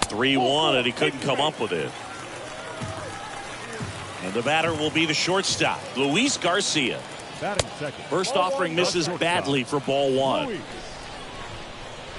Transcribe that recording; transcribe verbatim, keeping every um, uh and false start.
three one, and he couldn't come up with it. And the batter will be the shortstop, Luis Garcia. Batting second. First offering misses badly for ball one.